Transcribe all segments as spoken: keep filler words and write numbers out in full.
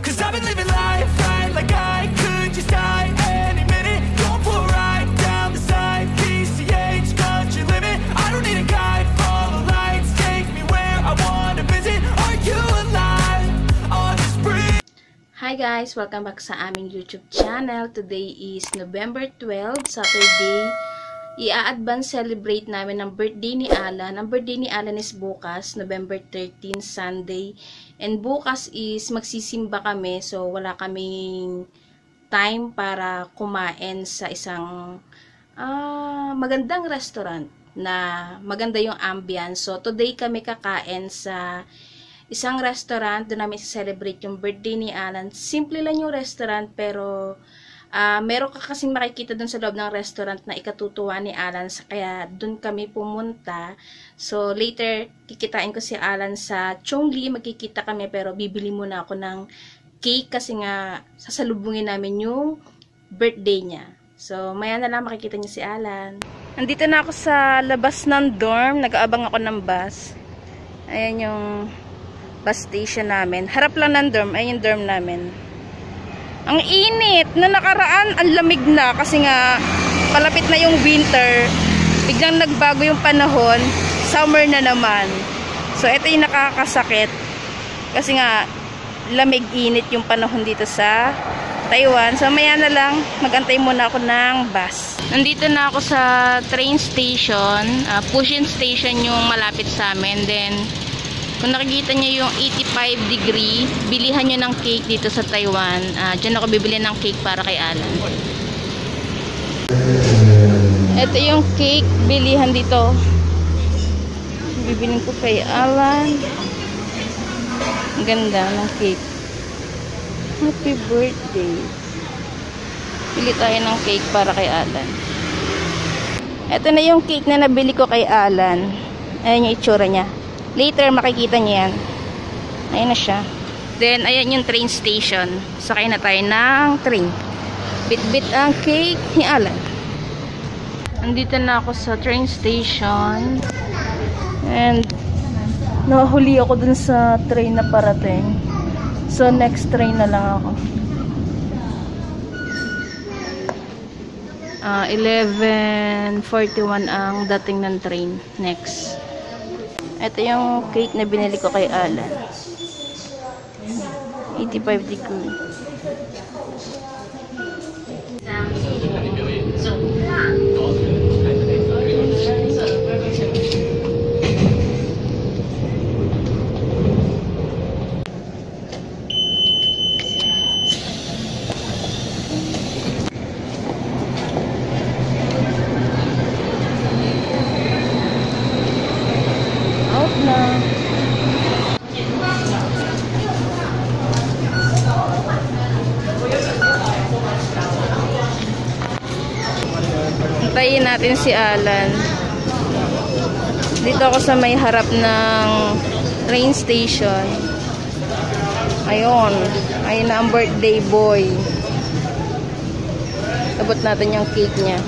Cause I've been living life right like I could just die any minute. Going for a ride down the side, P C H, country limit. I don't need a guide, follow lights, take me where I wanna visit. Are you alive? Or just breathe. Hi guys! Welcome back sa aming YouTube channel. Today is November twelfth, Saturday. I-advance celebrate namin ng birthday ni Alan. Ang birthday ni Alan is bukas, November thirteenth, Sunday. And bukas is magsisimba kami. So, wala kaming time para kumain sa isang uh, magandang restaurant na maganda yung ambience. So, today kami kakain sa isang restaurant. Doon namin celebrate yung birthday ni Alan. Simple lang yung restaurant pero Uh, meron ka kasing makikita dun sa loob ng restaurant na ikatutuwa ni Alan, kaya dun kami pumunta. So later kikitain ko si Alan sa Chongli, magkikita kami pero bibili muna ako ng cake kasi nga sasalubungin namin yung birthday niya. So maya na lang makikita niyo si Alan. Nandito na ako sa labas ng dorm, nag-aabang ako ng bus. Ayan yung bus station namin, harap lang ng dorm, ayan yung dorm namin. Ang init. Na nakaraan, ang lamig na kasi nga palapit na yung winter. Biglang nagbago yung panahon. Summer na naman. So, ito yung nakakasakit. Kasi nga, lamig-init yung panahon dito sa Taiwan. So, maya na lang, mag-antay muna ako ng bus. Nandito na ako sa train station. Uh, Pushin station yung malapit sa amin. Then, kung nakikita nyo yung eighty-five degree, bilihan nyo ng cake dito sa Taiwan. Uh, Diyan ako bibili ng cake para kay Alan. Ito yung cake, bilihan dito. Bibilin ko kay Alan. Ang ganda ng cake. Happy birthday. Bili tayo ng cake para kay Alan. Ito na yung cake na nabili ko kay Alan. Ayan yung itsura niya. Later, makikita niyo yan. Ayan na siya. Then, ayan yung train station. Sakay na tayo ng train. Bit-bit ang cake ni Alan. Nandito na ako sa train station. And, nahuli ako dun sa train na parating. So, next train na lang ako. Uh, eleven forty-one ang dating ng train. Next. Ito yung cake na binili ko kay Alan. eighty-five degree. Antayin natin si Alan. Dito ako sa may harap ng train station. Ayun. Ayun na ang birthday boy. Abot natin yung cake niya.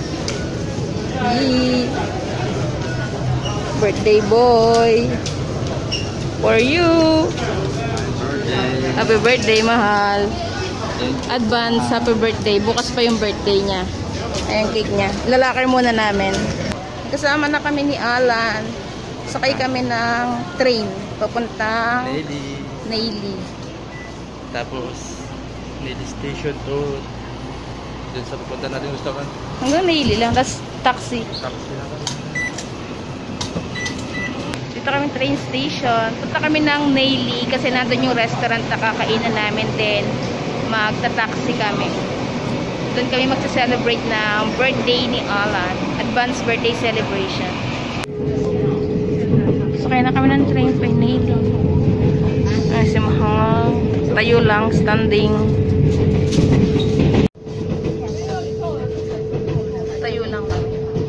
Yee. Birthday boy. For you. Happy birthday, mahal. Advance, happy birthday. Bukas pa yung birthday niya. Ayan cake niya. Lalakar muna namin. Kasama na kami ni Alan. Sakay kami ng train. Papuntang Naili. Naili. Tapos, Naili Station to dun sa pupunta natin gusto ka. Hanggang Naili lang. Tapos taxi. Taxi na kami. Dito kami train station. Punta kami ng Naili kasi nandun yung restaurant na kakainan namin. Then, magta-taxi kami. Doon kami magsa-celebrate ng birthday ni Alan. Advanced birthday celebration. So, kaya na kami ng train pa Naili. Ay, si Mahal. Tayo lang, standing. Tayo lang kami.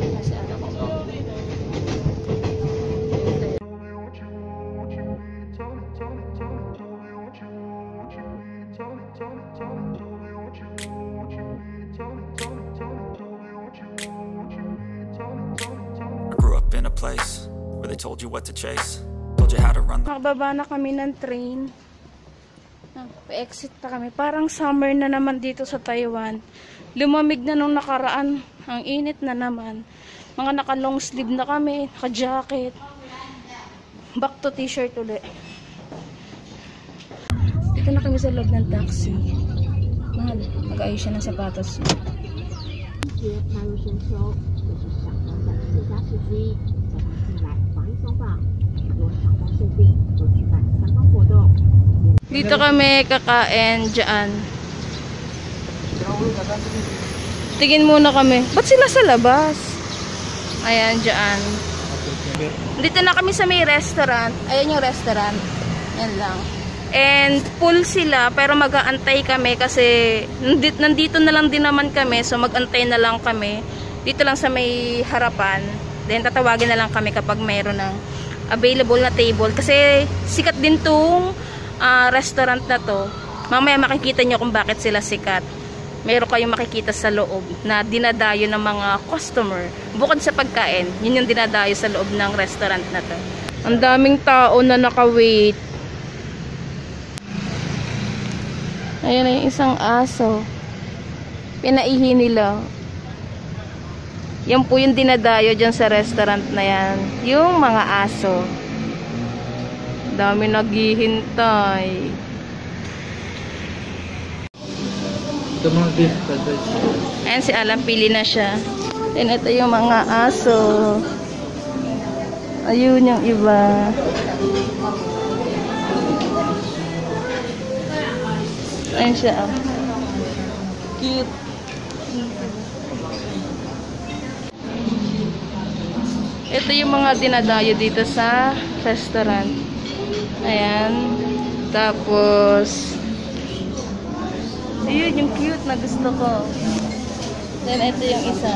Place where they told you what to chase, told you how to run. Nakababa na kami ng train. Pa-exit pa kami. Parang summer na naman dito sa Taiwan. Lumamig na nung nakaraan. Ang init na naman. Mga naka-long sleeve na kami. Naka-jacket. Back to t-shirt ulit. Dito na kami sa loob ng taxi. Mahal. Mag-ayos siya ng sapatos. 踏入深秋，这是上班的最佳时机。在他进来防疫松绑，很多厂商设定都举办相关活动。 Dito kami kakain dyan. Tingin muna kami. Ba't sila sa labas? Ayan, dyan. Dito na kami sa may restaurant. Ayan yung restaurant. Yan lang. And full sila, pero mag-aantay kami kasi nandito, nandito na lang din naman kami. So mag-antay na lang kami. Dito lang sa may harapan. Then tatawagin na lang kami kapag mayroon ng available na table. Kasi sikat din tong uh, restaurant na to. Mamaya makikita nyo kung bakit sila sikat. Meron kayong makikita sa loob na dinadayo ng mga customer. Bukod sa pagkain, yun yung dinadayo sa loob ng restaurant na to. Ang daming tao na naka-wait. Ayan na yung isang aso. Pinaihi nila. Yan po yung dinadayo dyan sa restaurant na yan. Yung mga aso. Dami naghihintay. Ito mga beef. Ayan si Alan, pili na siya. And ito yung mga aso. Ayun yung iba. Ayan siya. Cute. Ito yung mga dinadayo dito sa restaurant. Ayan. Tapos ayun yung cute na gusto ko. Then ito yung isa.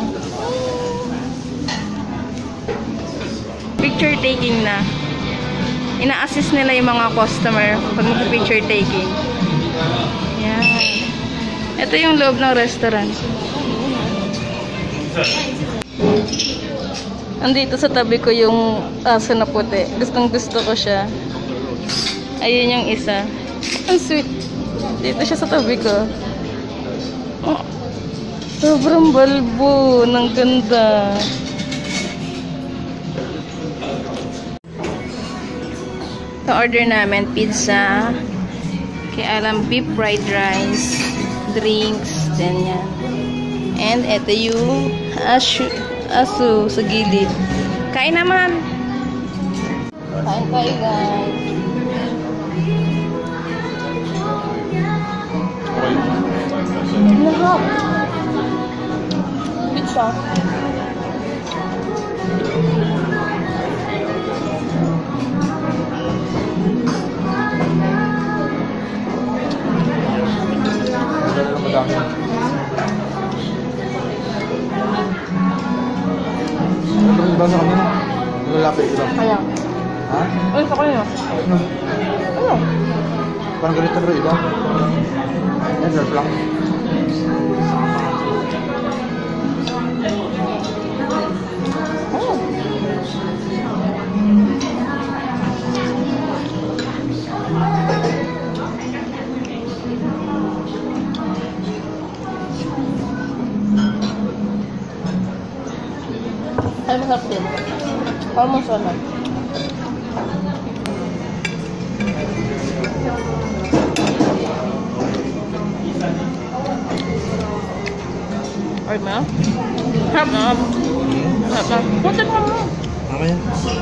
Picture taking na. Ina-assist nila yung mga customer pag mag-picture taking. Yan. Ito yung loob ng restaurant. Andito sa tabi ko yung aso na puti. Gustong gusto ko siya. Ayun yung isa. Ang sweet. Dito siya sa tabi ko. Oh, sobrang balbo. Ang ganda. Ito order namin pizza. Kaya alam, beef fried rice, drinks, ganyan. And ito yung asu, asu sa gilid. Kain naman! Kain tayo, guys. Lahap! Pizza. Madami. Ano yung iba sa kanina? Lalapit ito. Kaya. Ha? Ay, sa kanina. Ano? Ano? Parang ganito pero iba. Yan, surf lang. Oh. Ay, masarap din. Parang masarap. Ay, ma? Harap na. Harap na. Punta ka mo. Mamaya.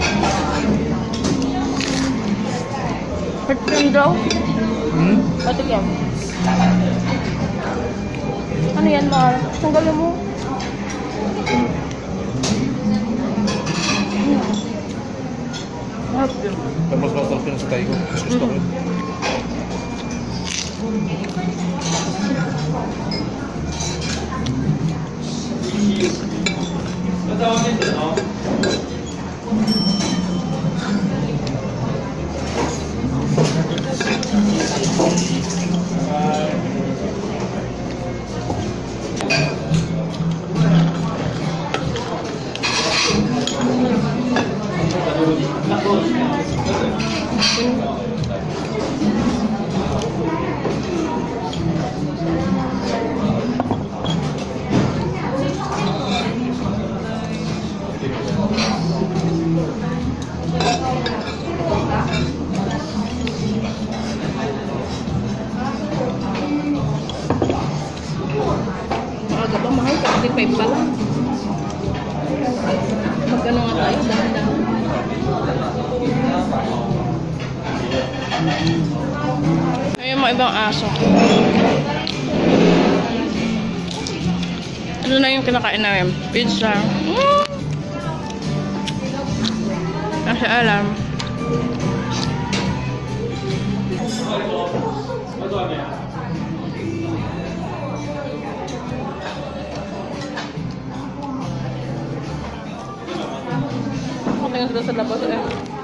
Hurt cream daw? Hmm? Batik yan. Ano yan, mahal? Tanggalin mo. Harap din. Tapos masarap yun sa tayo ko. Gusto ko yun. thirty-five pala. Magkano nga tayo? Dahan-dahan. Ayun, mga ibang aso. Ano na yung kinakain namin? Pizza. Mm. Kasi alam. Ako tingin sila sa labas eh.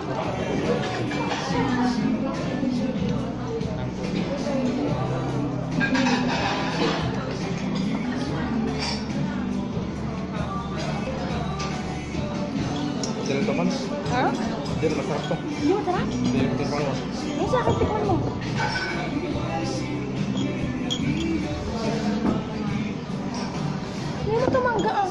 Dito ito man. Ha? Dito masarap to. Hindi masarap? Dito ito man. Eh, sa akin, tikman mo. Hindi mo ito mangga ah.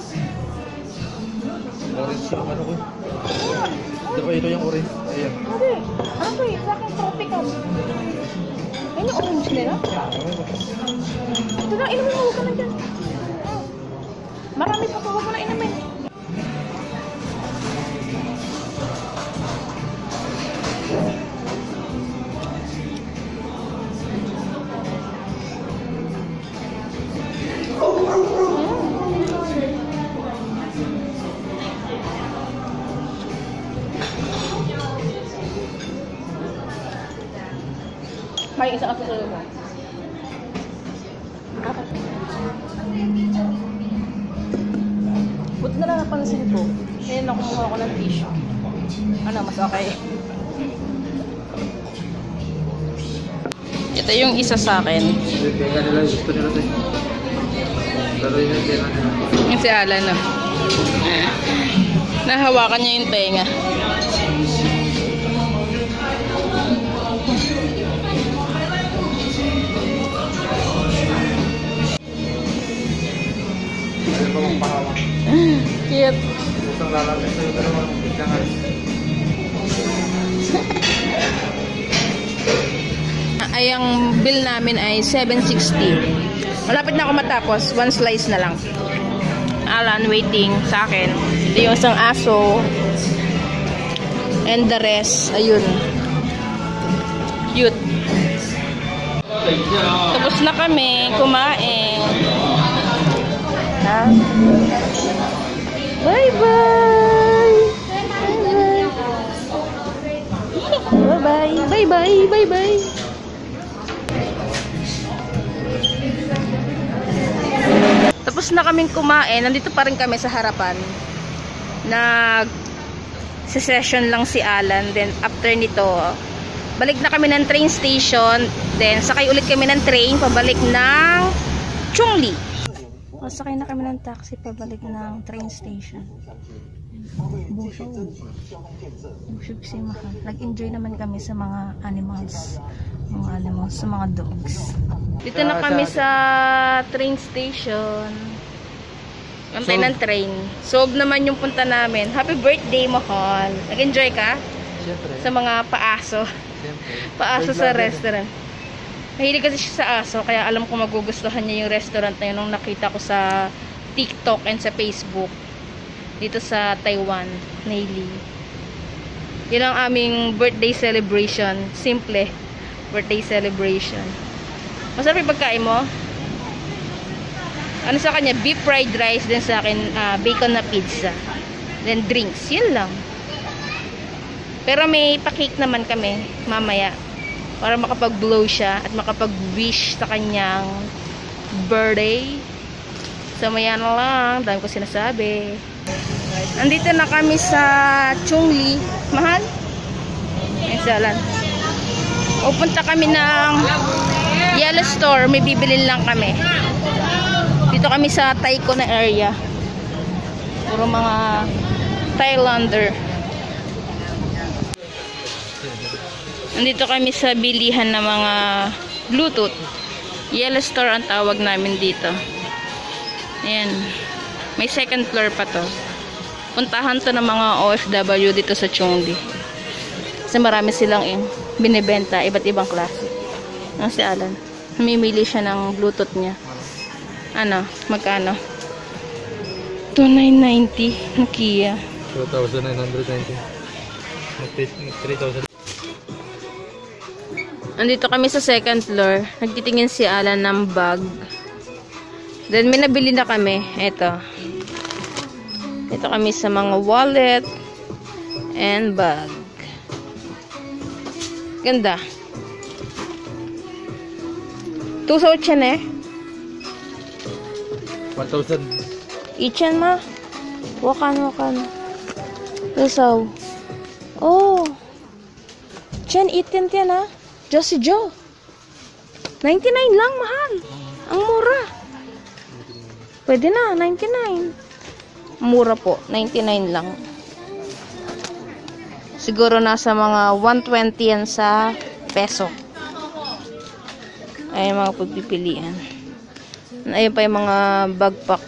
Orange yung ano ko. Diba ito yung orange? Ayan. Hindi. Ano to eh? Sa akin, tropical. Ayun yung orange nila. Ito na, inumin mo. Huwag ka na dyan. Marami pa pa. Huwag mo na inumin. May isang aso sa mo. Apat. Buti na lang napansin ko. Ngayon ako kumuha ko ng tissue. Ano, mas okay. Ito yung isa sa akin. Kaya nila gusto nila ito. Pero yun yung kaya nila. Yung si Alan, no? Nahawakan niya yung tenga. Ito mong pahawak. Cute. Isang lalaki sa'yo dalawang pizangan. Ay, ang bill namin ay seven sixty. Malapit na ako matapos. One slice na lang. Alan, waiting sa akin. Ito yung isang aso. And the rest, ayun. Cute. Tapos na kami kumain. Ha? Bye-bye! Bye-bye! Bye-bye! Bye-bye! Tapos na kaming kumain. Nandito pa rin kami sa harapan. Nag session lang si Alan. Then after nito, balik na kami ng train station. Then sakay ulit kami ng train pabalik ng Chungli. O, sakay na kami ng taxi pabalik ng train station. Busog. Busog si Mahal. Nag-enjoy naman kami sa mga animals. Mga animals, sa mga dogs. Dito na kami sa train station. Antay ng train. Sob naman yung punta namin. Happy birthday, Mahal. Nag-enjoy ka? Siyempre. Sa mga paaso. Siyempre. Paaso sa restaurant. Mahilig kasi siya sa aso, kaya alam ko magugustuhan niya yung restaurant na yun nung nakita ko sa TikTok and sa Facebook. Dito sa Taiwan, Nili. Yun ang aming birthday celebration. Simple. Birthday celebration. Masarap yung pagkain mo? Ano sa kanya? Beef fried rice. Then sa akin, uh, bacon na pizza. Then drinks. Yun lang. Pero may pa-cake naman kami mamaya. Para makapag-blow siya at makapag-wish sa kanyang birthday. So, maya na lang. Dami ko sinasabi. Nandito na kami sa Chungli. Mahal? Ay, salan. Pupunta kami ng Yellow Store. May bibilin lang kami. Dito kami sa Taiko na area. Puro mga Thailander. Nandito kami sa bilihan ng mga Bluetooth. Yellow Store ang tawag namin dito. Ayan. May second floor pa to. Puntahan to ng mga O F W dito sa Chungli. Kasi marami silang eh, binibenta. Iba't ibang klase. Ano si Alan? Namimili siya ng Bluetooth niya. Ano? Magkano? two thousand nine hundred ninety na Kia. two thousand nine hundred ninety. three thousand. Andito kami sa second floor. Nagtitingin si Alan ng bag. Then may nabili na kami. Ito. Ito kami sa mga wallet and bag. Ganda. two thousand eh. one thousand. Ichan ma. Wakan wakan. Tusaw. Oh. Chen itin yan ah. Josie Jo. ninety-nine lang, mahal. Ang mura. Pwede na, ninety-nine. Mura po, ninety-nine lang. Siguro nasa mga one twenty yan sa peso. Ay mga pagpipilian. Ayun pa yung mga backpack.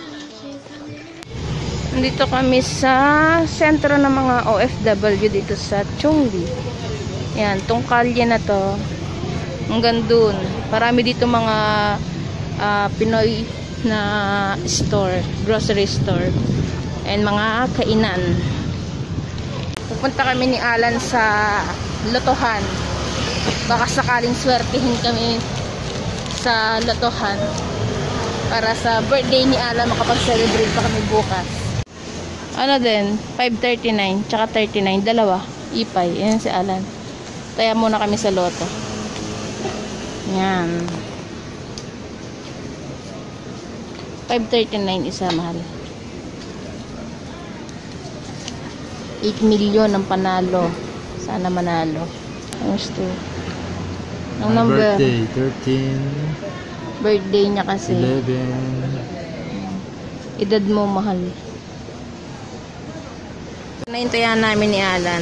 Nandito kami sa sentro ng mga O F W dito sa Chongli. Yan, tong kalye na to. Hanggang dun. Parami dito mga uh, Pinoy na store, grocery store. And mga kainan. Pupunta kami ni Alan sa lotohan. Baka sakaling swertihin kami sa lotohan. Para sa birthday ni Alan, makapag-celebrate pa kami bukas. Ano din, five thirty-nine, tsaka thirty-nine, dalawa. Ipay, yan si Alan. Taya muna kami sa loto. Yan. five thirty-nine isa, mahal. eight million ang panalo. Sana manalo. Gusto. Ang number. Birthday, thirteen. Birthday niya kasi. eleven. Edad mo, mahal. Naintayan namin ni Alan.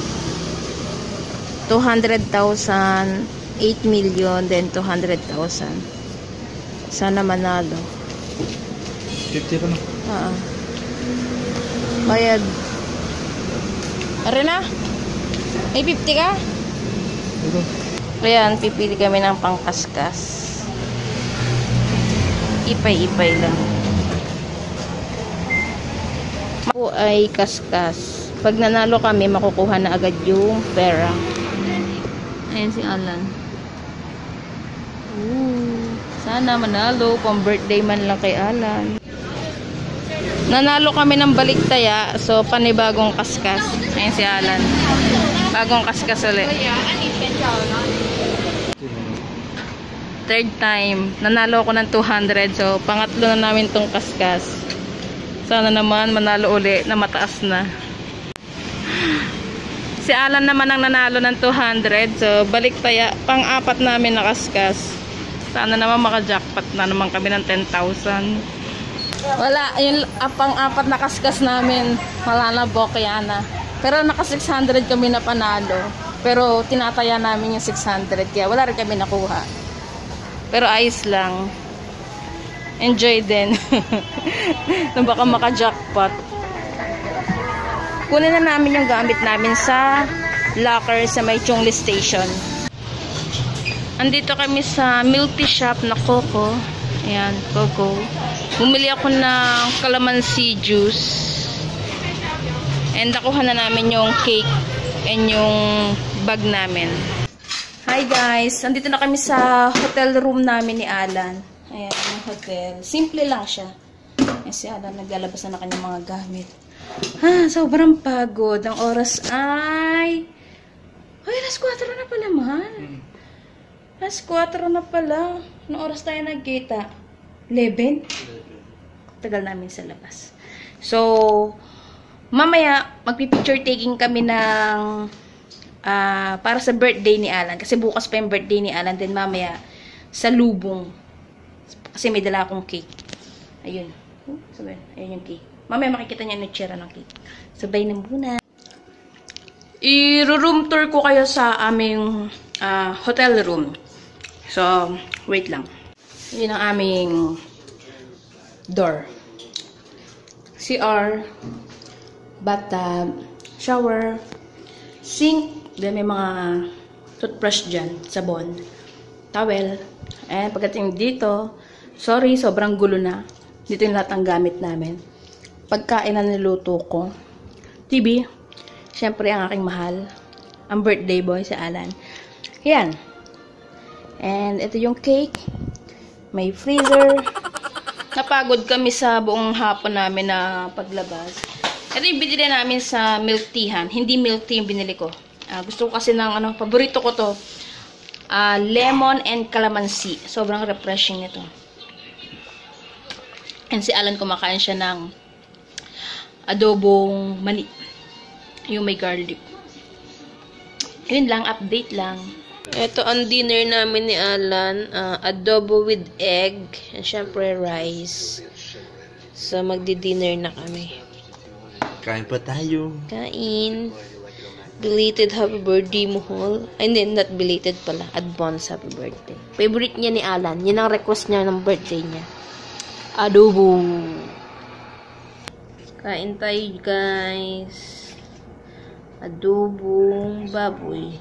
two hundred thousand, eight million, then two hundred thousand. Sana manalo. fifty pa na. Oo. Bayad. Are na? May fifty ka? Ito. Ayan, pipili kami ng pangkaskas. Ipay-ipay lang. Ako ay kaskas. Pag nanalo kami, makukuha na agad yung pera. Ayan si Alan. Ooh, sana manalo. Pang birthday man lang kay Alan. Nanalo kami ng baliktaya. So, panibagong kaskas. Ayan si Alan. Bagong kaskas ulit. Third time. Nanalo ako ng two hundred. So, pangatlo na namin tong kaskas. Sana naman manalo uli na mataas na. Si Alan naman ang nanalo ng two hundred. So, balik taya. Pang-apat namin nakaskas. Sana naman maka-jackpot na naman kami ng ten thousand. Wala. Yung uh, pang-apat nakaskas namin. Wala na, bokya na. Pero naka six hundred kami na panalo. Pero tinataya namin yung six hundred. Kaya wala rin kami nakuha. Pero ayos lang. Enjoy din. Na baka maka-jackpot. Kunin na namin yung gamit namin sa locker sa may Chongli Station. Andito kami sa milk tea shop na Coco. Ayan, Coco. Bumili ako ng calamansi juice. And nakuha na namin yung cake and yung bag namin. Hi guys! Andito na kami sa hotel room namin ni Alan. Ayan, yung hotel. Simple lang siya. Ayan si Alan, naglalabas na na kanyang mga gamit. Ha, sobrang pagod. Ang oras ay... Ay, alas kwatro na pala, mahal. alas kwatro na pala. Anong oras tayo nagkita? eleven? Tagal namin sa labas. So, mamaya, magpipicture taking kami ng... Uh, para sa birthday ni Alan. Kasi bukas pa yung birthday ni Alan. Then mamaya, sa lubong. Kasi may dala akong cake. Ayun. Oh, sabihin. Ayun yung cake. Mamaya makikita niya yung tsura ng cake. Sabay na muna. I-room tour ko kayo sa aming uh, hotel room. So, wait lang. Yun ang aming door. C R, bathtub, shower, sink, then may mga toothbrush dyan, sabon, towel. And pagdating dito, sorry, sobrang gulo na. Dito yung lahat ng gamit namin. pagkain na niluto ko. T B, syempre ang aking mahal. Ang birthday boy si Alan. Yan. And ito yung cake. May freezer. Napagod kami sa buong hapon namin na paglabas. Ito yung binili namin sa milk teahan. Hindi milk tea yung binili ko. Uh, gusto ko kasi ng ano, paborito ko to. Uh, lemon and calamansi. Sobrang refreshing nito. And si Alan kumakain siya ng adobong mani. Yung may garlic. Yun lang, update lang. Ito ang dinner namin ni Alan. Uh, adobo with egg. And syempre rice. So magdi-dinner na kami. Kain pa tayo. Kain. Belated happy birthday mo, Hall. Ay, hindi, not belated pala. Advance happy birthday. Favorite niya ni Alan. Yan ang request niya ng birthday niya. Adobo. Kain tayo, guys. Adobong baboy.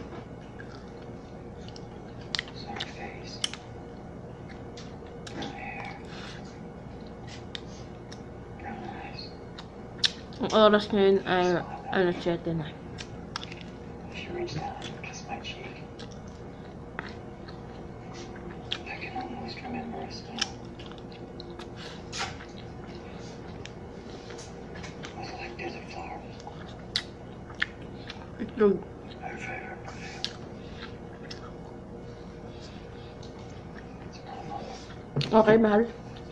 Ang oras ngayon ay ano, siyete na. Itlog. Okay, mahal.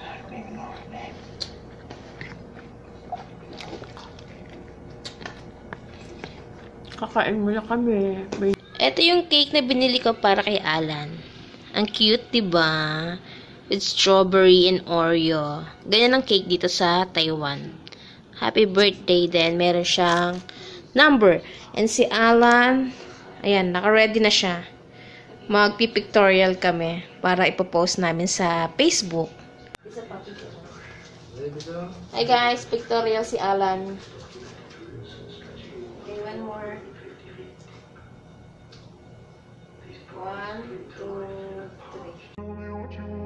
Kakain mo na kami. May... Ito yung cake na binili ko para kay Alan. Ang cute, diba? With strawberry and Oreo. Ganyan ang cake dito sa Taiwan. Happy birthday din. Meron siyang number. And si Alan, ayan, naka-ready na siya. Magpi-pictorial kami para ipopost namin sa Facebook. Hi guys, pictorial si Alan. Okay, one more. One, two, three.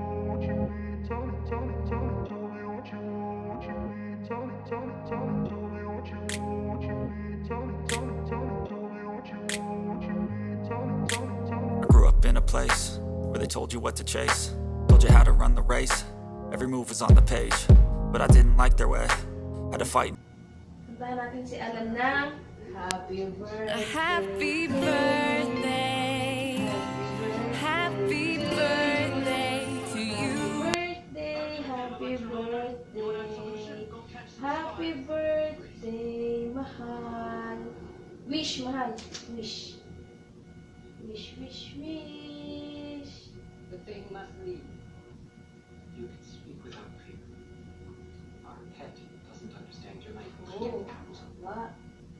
I grew up in a place where they told you what to chase, told you how to run the race. Every move was on the page, but I didn't like their way. Had to fight. Kantahan natin si Alan ng Happy Birthday. Happy birthday. Happy birthday to you. Birthday, happy birthday. Happy birthday, mahal. Wish, mahal. Wish. Wish, wish, wish. The thing must leave. You can speak without fear. Our pet doesn't understand your language. Oh, what?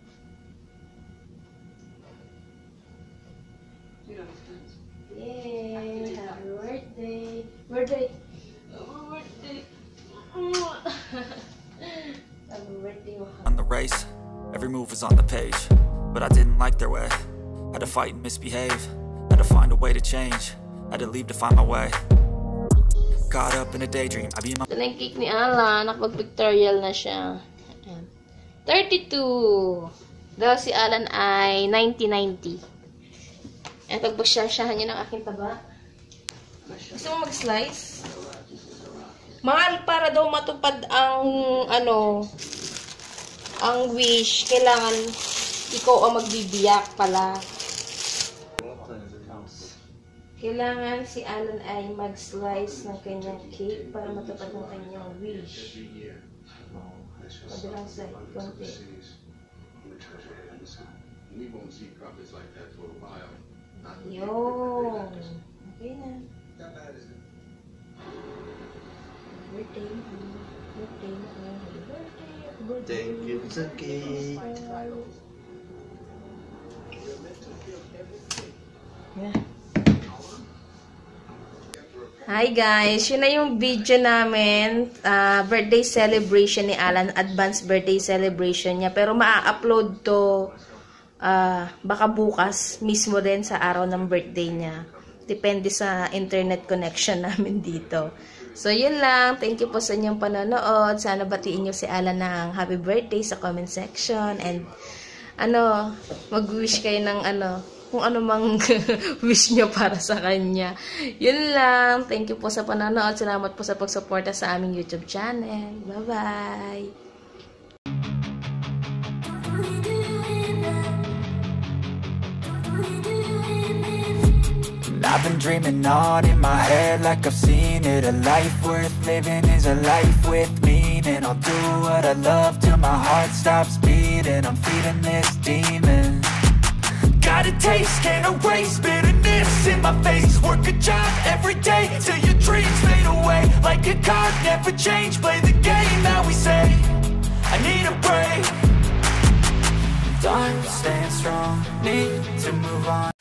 You don't understand. Yay, happy birthday. Birthday. Happy birthday. Happy birthday, mahal. On the race, every move was on the page, but I didn't like their way. Had to fight and misbehave, had to find a way to change, had to leave to find my way. Caught up in a daydream, I be in my... Ito na yung cake ni Alan. Nakapag-pictorial na siya. Ayan. thirty-two. Dahil si Alan ay ninety ninety. Ayan, pagbasyasyahan niyo ng aking taba. Gusto mo mag-slice? Mahal, para daw matupad ang, ano, ang wish. Kailangan ikaw ang magbibiyak pala. Kailangan si Alan ay mag-slice ng kanyang cake para matupad ng kanyang wish. Kabilang side, konti. Yun. Okay na. Birthday. Birthday. Birthday. Thank you sa cake. Yeah. Hi guys, yun na yung video namin, uh, birthday celebration ni Alan, advanced birthday celebration niya, pero maa-upload to uh, baka bukas mismo din sa araw ng birthday niya. Depende sa internet connection namin dito. So, yun lang. Thank you po sa inyong panonood. Sana batiin nyo si Alan ng happy birthday sa comment section. And, ano, mag-wish kayo ng ano, kung ano mang wish nyo para sa kanya. Yun lang. Thank you po sa panonood. Salamat po sa pagsuporta sa aming YouTube channel. Bye-bye! I've been dreaming on in my head like I've seen it. A life worth living is a life with meaning. I'll do what I love till my heart stops beating. I'm feeding this demon. Got a taste, can't erase bitterness in my face. Work a job every day till your dreams fade away. Like a card, never change, play the game that we say. I need a break. Done staying strong, need to move on.